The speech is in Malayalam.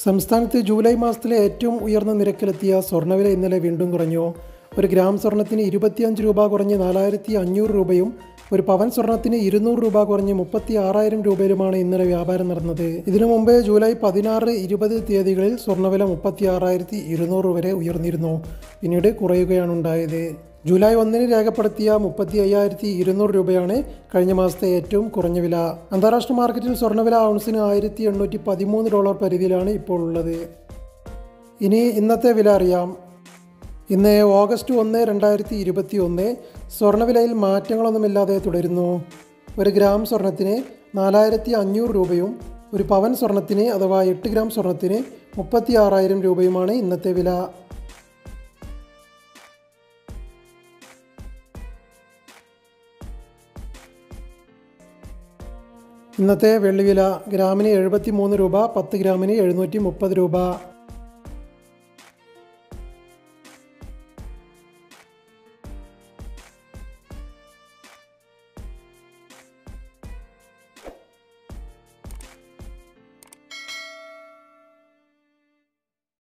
സംസ്ഥാനത്ത് ജൂലൈ മാസത്തിലെ ഏറ്റവും ഉയർന്ന നിരക്കിലെത്തിയ സ്വർണ്ണവില ഇന്നലെ വീണ്ടും കുറഞ്ഞു. ഒരു ഗ്രാം സ്വർണ്ണത്തിന് 25 രൂപ കുറഞ്ഞ് 4500 രൂപയും ഒരു പവൻ സ്വർണ്ണത്തിന് 200 രൂപ കുറഞ്ഞ് 36,000 രൂപയിലുമാണ് ഇന്നലെ വ്യാപാരം നടന്നത്. ഇതിനു മുമ്പേ ജൂലൈ 16, 20 തീയതികളിൽ സ്വർണ്ണവില 36,200 വരെ ഉയർന്നിരുന്നു. പിന്നീട് കുറയുകയാണ് ഉണ്ടായത്. ജൂലൈ 1 രേഖപ്പെടുത്തിയ 35,200 രൂപയാണ് കഴിഞ്ഞ മാസത്തെ ഏറ്റവും കുറഞ്ഞ വില. അന്താരാഷ്ട്ര മാർക്കറ്റിൽ സ്വർണ്ണവില ഔൺസിന് $1,813 പരിധിയിലാണ് ഇപ്പോൾ ഉള്ളത്. ഇനി ഇന്നത്തെ വില അറിയാം. ഇന്ന് ഓഗസ്റ്റ് 1, 2021. സ്വർണ്ണവിലയിൽ മാറ്റങ്ങളൊന്നുമില്ലാതെ തുടരുന്നു. ഒരു ഗ്രാം സ്വർണ്ണത്തിന് 4,500 രൂപയും ഒരു പവൻ സ്വർണ്ണത്തിന് അഥവാ 8 ഗ്രാം സ്വർണ്ണത്തിന് 36,000 രൂപയുമാണ് ഇന്നത്തെ വില. ഇന്നത്തെ വെള്ളിവില ഗ്രാമിന് 73 രൂപ, 10 ഗ്രാമിന് 730 രൂപ.